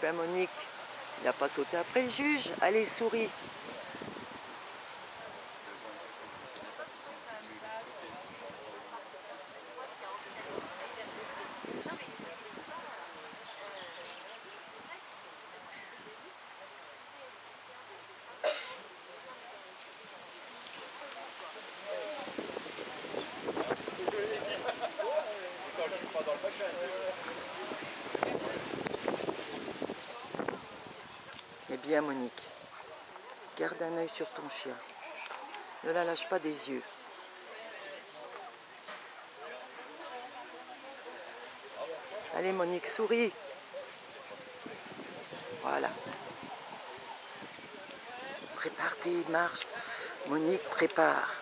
ben Monique, il n'a pas sauté après le juge. Allez, souris. Eh bien Monique, garde un œil sur ton chien. Ne la lâche pas des yeux. Allez Monique, souris. Voilà. Prépare tes marches. Monique, prépare.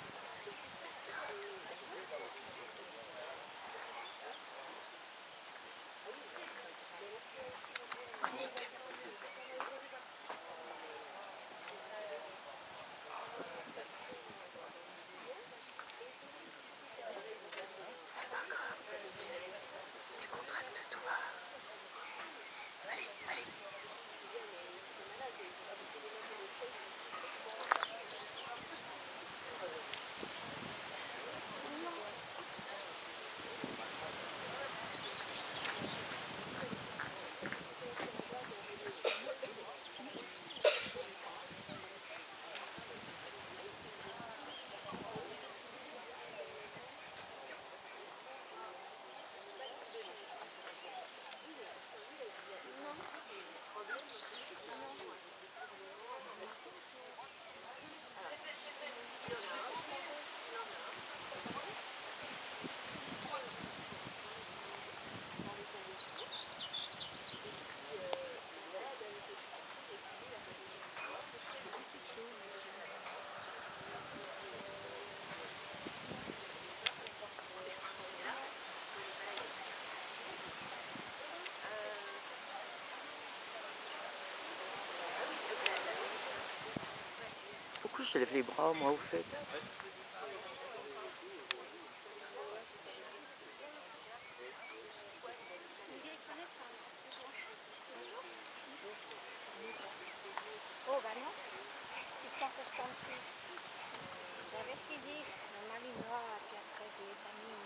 Monique. C'est pas grave, Monique. Décontracte-toi. Allez, allez. Pourquoi je lève les bras, moi, au fait? Oh bah non, tu crois que je t'en prie. J'avais 6 if, on m'alignera, puis après je l'ai pas mis.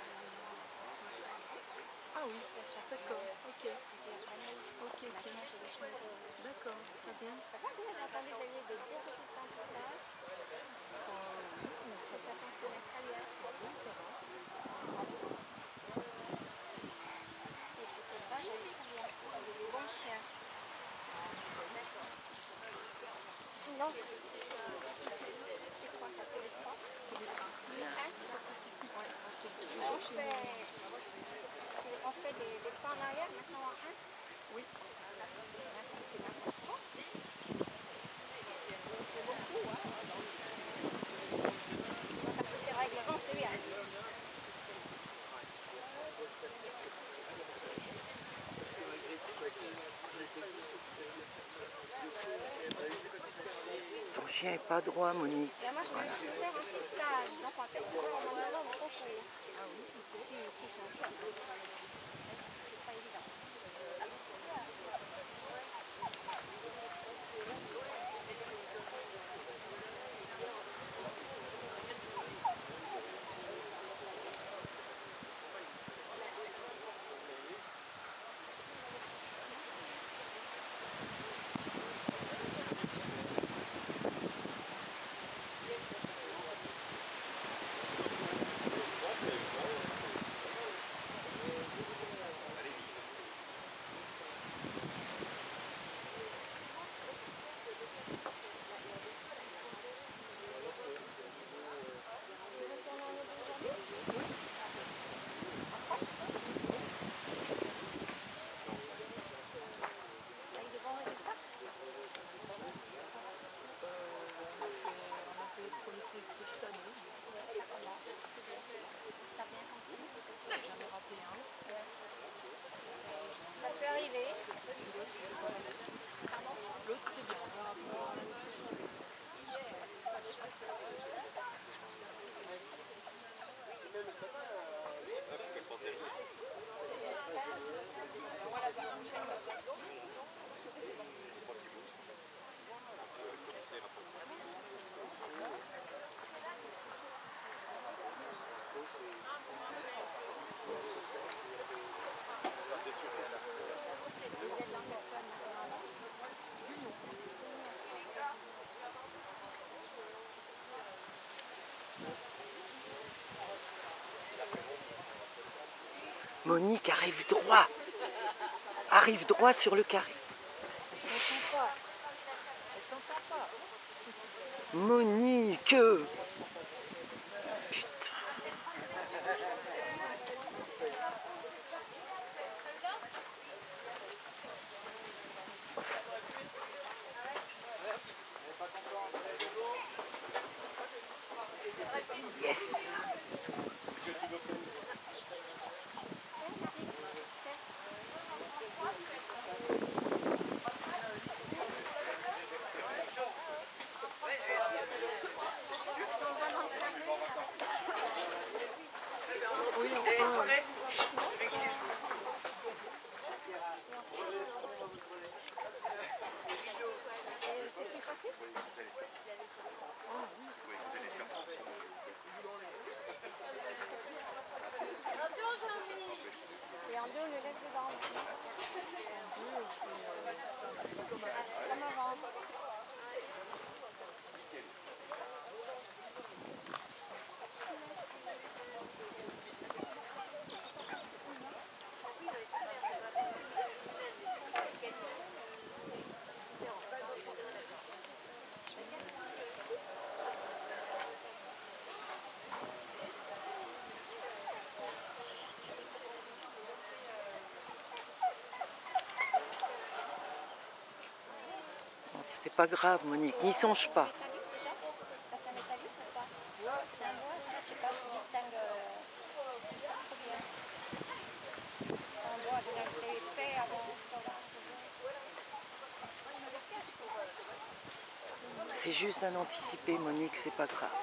Ah oui, d'accord, ok. Ok. Maintenant j'ai des cheveux. D'accord, très bien. Ça va bien, j'ai entendu que vous aviez des zéro tout le temps de stage. Oui, ça fonctionnait très bien. Oui, ça va. Et puis tout ça, j'allais très bien. Vous avez des bons chiens. D'accord. Non. C'est quoi ça? C'est les trois? C'est les trois. Les un, on fait des pas en arrière, maintenant en un? Oui. Maintenant c'est n'importe quoi. C'est beaucoup, hein? Parce que c'est règlement, c'est bien. Ton chien est pas droit, Monique. Moi, je me suis fait un pistage. Donc, en fait, on m'en donne mon concours. Ah oui? Si, je suis en train. C'est pas évident. Monique, arrive droit. Arrive droit sur le carré. Elle t'entend pas. Elle t'entend pas. Monique. Putain. Yes. Oui, enfin. C'est plus facile. Et en deux, on le laisse dedans. Comme avant. C'est pas grave, Monique, n'y songe pas. Métallique déjà? Ça c'est métallique ou pas? C'est un bois, ça, je sais pas, je distingue trop bien. Un bois, j'ai resté épais avant. C'est juste d'un anticipé, Monique, c'est pas grave.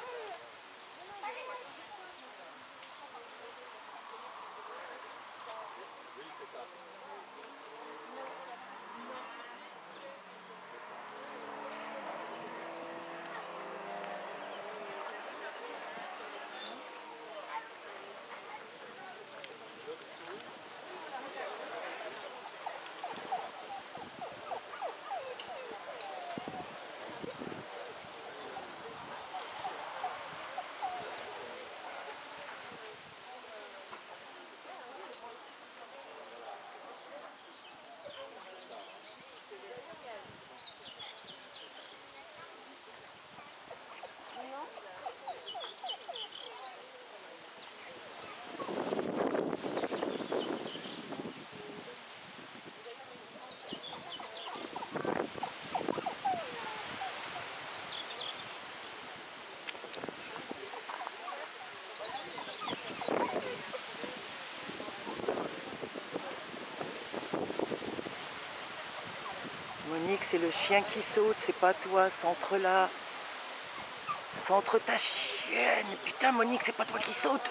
Monique, c'est le chien qui saute, c'est pas toi, centre là. Centre ta chienne. Putain, Monique, c'est pas toi qui saute.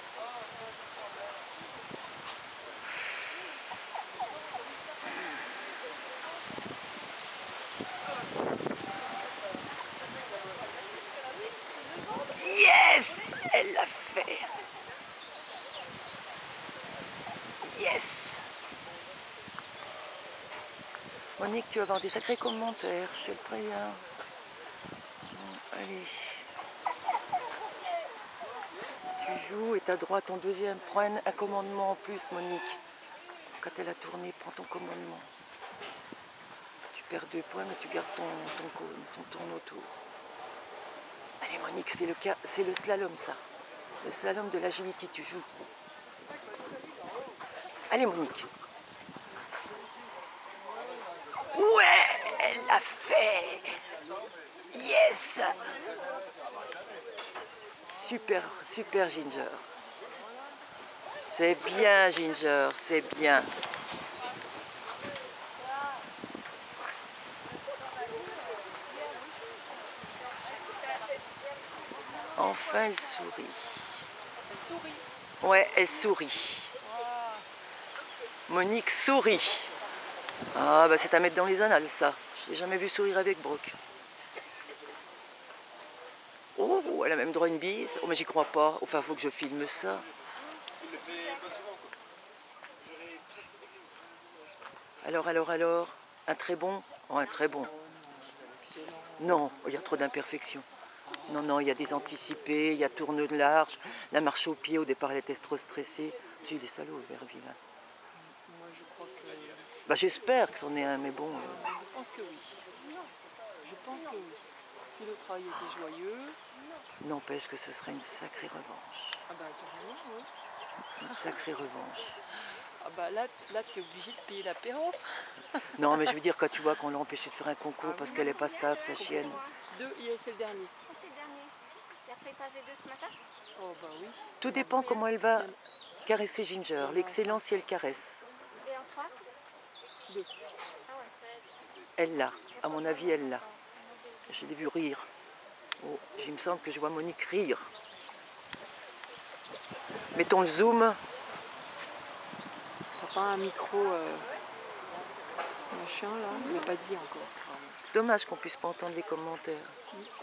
Yes! Elle l'a fait. Yes! Monique, tu vas avoir des sacrés commentaires, je te le préviens. Bon, allez. Tu joues et tu as droit à ton deuxième. Prends un commandement en plus, Monique. Quand elle a tourné, prends ton commandement. Tu perds 2 points, mais tu gardes ton tourne autour. Allez, Monique, c'est le slalom, ça. Le slalom de l'agility, tu joues. Allez, Monique. Ouais, elle l'a fait. Yes. Super, super, Ginger. C'est bien, Ginger, c'est bien. Enfin, elle sourit. Elle sourit. Ouais, elle sourit. Monique sourit. Ah, bah c'est à mettre dans les annales, ça. Je l'ai jamais vu sourire avec Brooke. Oh, elle a même droit à une bise. Oh, mais j'y crois pas. Enfin, faut que je filme ça. Alors, un très bon? Oh, un très bon. Non, il y a trop d'imperfections. Non, non, il y a des anticipés, il y a tourne large, la marche au pied, au départ elle était trop stressée. Si, il est salaud, Verville. Moi, je crois que... Bah, j'espère que c'en est un, mais bon. Je pense que oui. Je pense que oui. Puis le travail était joyeux. N'empêche que ce serait une sacrée revanche. Ah bah carrément, oui. Une sacrée revanche. Ah bah là tu es obligé de payer l'apéro. Non, mais je veux dire, quand tu vois qu'on l'a empêché de faire un concours Ah parce oui. qu'elle est pas stable, sa chienne. C'est le dernier. C'est le dernier. Et après, il passe 2 ce matin. Oh bah oui. Tout dépend comment elle va caresser Ginger. L'excellent si elle caresse. Et en 3. 2. Ah ouais. Elle l'a. À mon avis, elle l'a. Je l'ai vu rire. Oh, il me semble que je vois Monique rire. Mettons le zoom. T'as pas un micro machin là? On l'a pas dit encore. Dommage qu'on puisse pas entendre les commentaires.